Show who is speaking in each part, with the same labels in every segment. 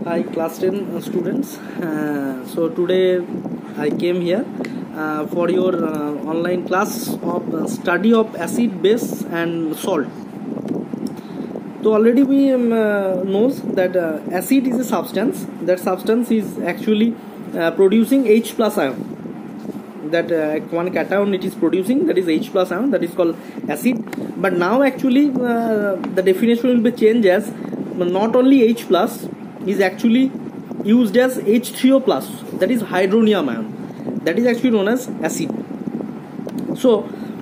Speaker 1: Hi class 10 students. So today I came here for your online class of study of acid, base and salt. So already we knows that acid is a substance. That substance is actually producing H plus ion. That one cation it is producing, that is H plus ion, that is called acid. But now actually the definition will be changed as not only H plus is actually used as H3O plus, that is hydronium ion, that is actually known as acid. So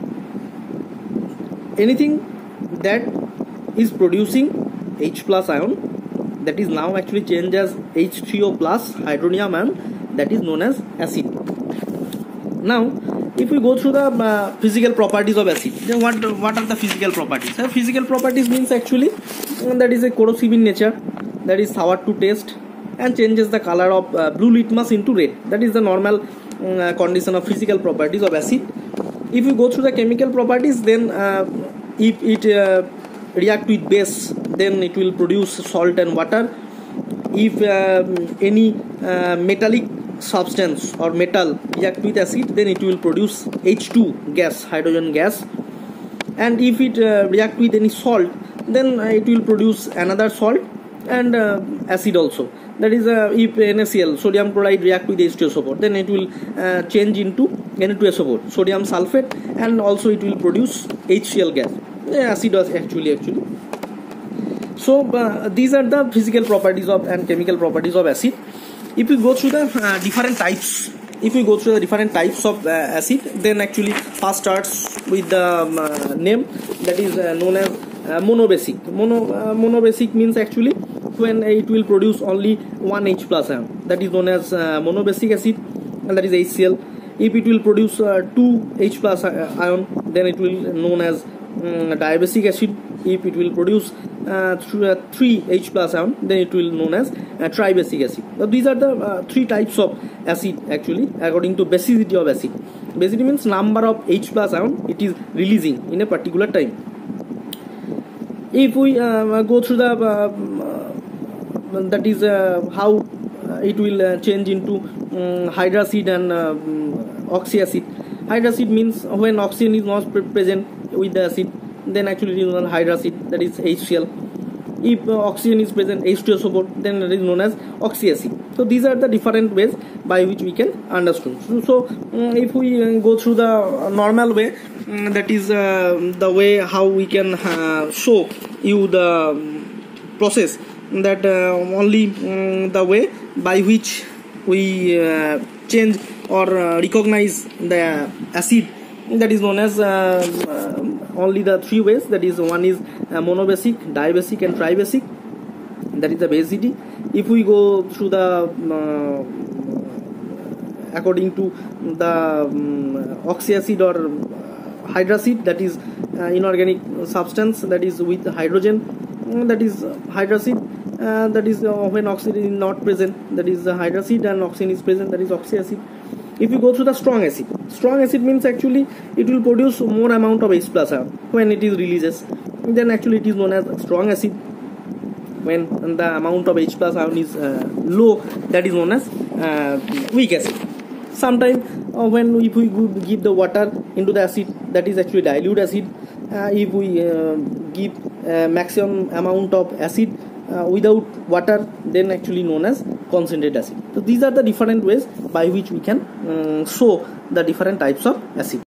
Speaker 1: anything that is producing H plus ion, that is now actually changed as H3O plus hydronium ion, that is known as acid. Now if we go through the physical properties of acid, then what are the physical properties? Physical properties means actually that is a corrosive in nature, that is sour to taste and changes the color of blue litmus into red. That is the normal condition of physical properties of acid. If you go through the chemical properties, then if it react with base, then it will produce salt and water. If any metallic substance or metal react with acid, then it will produce H2 gas, hydrogen gas. And if it react with any salt, then it will produce another salt and acid also. That is if NaCl, sodium chloride, react with H2SO4, then it will change into Na2SO4, sodium sulfate, and also it will produce HCl gas, acid actually. So these are the physical properties of and chemical properties of acid. If we go through the different types, of acid, then actually first starts with the name, that is known as monobasic. Monobasic means actually when it will produce only one H plus ion, that is known as monobasic acid, and that is HCl. If it will produce two H plus ion, then it will known as diabasic acid. If it will produce 3 H plus ion, then it will known as tribasic acid. Now these are the three types of acid actually according to basicity of acid. Basicity means number of H plus ion it is releasing in a particular time. If we go through the that is how it will change into hydrocid and oxyacid. Hydrocid means when oxygen is not present with the acid, then actually it is known as hydrocid, that is HCl. If oxygen is present, H2SO4, then it is known as oxyacid. So these are the different ways by which we can understand. So if we go through the normal way, that is the way how we can show you the process, that only the way by which we change or recognize the acid, that is known as only the three ways, that is one is monobasic, diabasic and tribasic, that is the basicity. If we go through the according to the oxyacid or hydrocid, that is inorganic substance that is with hydrogen, that is hydrocid. That is when oxygen is not present, that is the hydrocid, and oxygen is present, that is oxyacid. If you go through the strong acid means actually it will produce more amount of H plus ion when it is releases, then actually it is known as strong acid. When the amount of H plus ion is low, that is known as weak acid. Sometimes if we give the water into the acid, that is actually dilute acid. If we give maximum amount of acid without water, then actually known as concentrated acid. So these are the different ways by which we can show the different types of acid.